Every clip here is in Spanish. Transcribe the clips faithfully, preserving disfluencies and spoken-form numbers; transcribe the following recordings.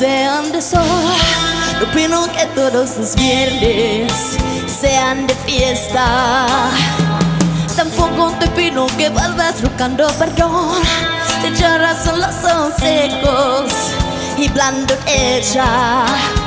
sean de sol. No opino que todos los viernes sean de fiesta. Tampoco te opino que vuelvas buscando perdón. Te echa razón los ojos secos y blando ella.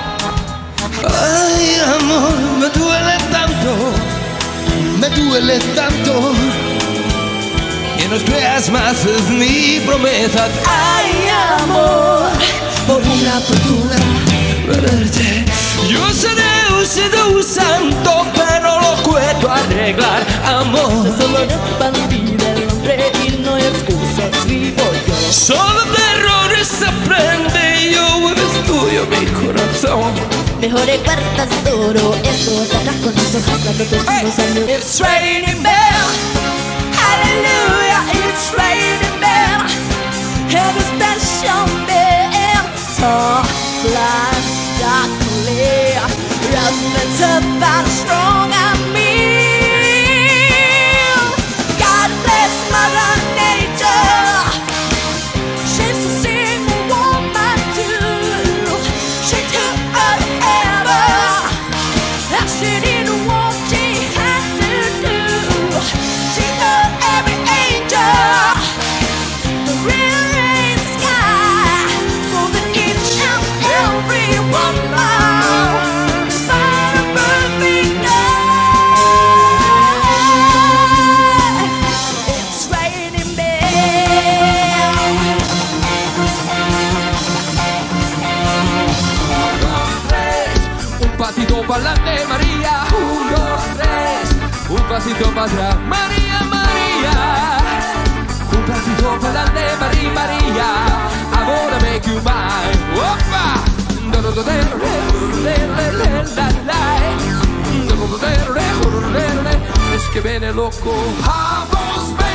Ay, amor, me duele tanto, me duele tanto que no esperas más, es mi promesa. Ay, amor, por una fortuna perderte. Yo seré un seductor santo, pero lo puedo arreglar, amor. solo eres bandida el hombre y no hay excusas, vivo yo. Solo de errores se aprende, yo eres tuyo, mi corazón. Mejor recuerdas duro, eso te con esos hojas de tus últimos años. It's raining men, Hallelujah, it's raining men. Heaven's special man, so blind, darkly. Resonance about strong and mean. God bless Mother Nature. She's a single woman too. She took whatever, and she did what she had to do. She heard every angel, the real rain sky, so that each and every woman. Pa'lante María, un, dos, tres, un pasito para atrás, María, María, un pasito pa'lante, María, María, I wanna make you mine, opa, es que viene loco, vamos,